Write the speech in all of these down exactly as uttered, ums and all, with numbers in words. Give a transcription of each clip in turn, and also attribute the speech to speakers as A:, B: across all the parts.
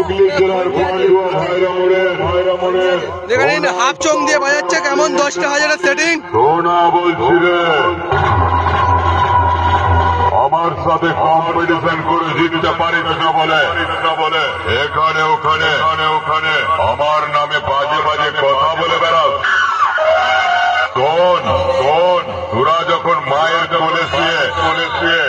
A: হুগলি জেলার পান্ডুয়া ভাইরা মোড়ে ভাইরা মোড়ে
B: দেখেন হাফ চোখ দিয়ে বাজাচ্ছে কেমন দশটা হাজারের সেটিং।
A: সোনা বলছিলেন আমার সাথে কম্পিটিশন করে জিততে পারি না বলে বলে এখানে ওখানে এখানে ওখানে আমার নামে বাজে বাজে কথা বলে বেড়াও। শোন শোন তোরা যখন মায়ের কোলে শুয়ে কোলে শুয়ে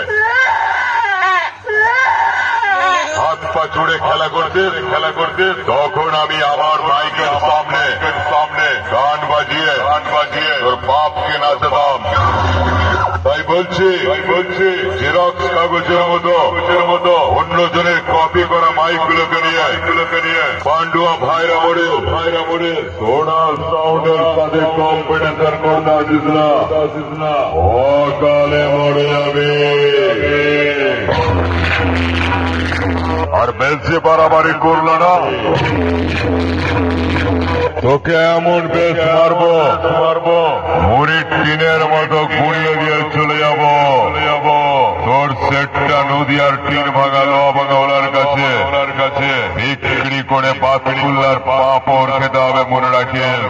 A: হাত পা চুড়ে খেলা করতে খেলা করতে তখন আমি আমার বাইকের সামনে সামনে গান বাজিয়ে গান বাজিয়ে তোর বাপকে নাচতাম। তাই বলছি তাই বলছি জেরক্স কাগজের মতো কাগজের মতো অন্যজনের কপি করা মাইকগুলোকে নিয়ে মাইকগুলোকে নিয়ে পান্ডুয়া ভাইরা মোড়ে ভাইরা মোড়ে সোনা সাউন্ডের সাথে কম্পিটিশন করতে আসিস না আসিস না অকালে মরে যাবে। আর বেশি বাড়াবাড়ি করলো না তোকে এমন বেশ মারবো মারবো মুড়ির টিনের মতো গুঁড়িয়ে দিয়ে চলে যাবো চলে যাবো তোর সেটটা নদীয়ার টিন ভাঙালো ভাঙাওয়ালার কাছে ওনার কাছে বিক্রি করে পাপিড়ুল্লার পাপড় খেতে হবে মনে রাখিস।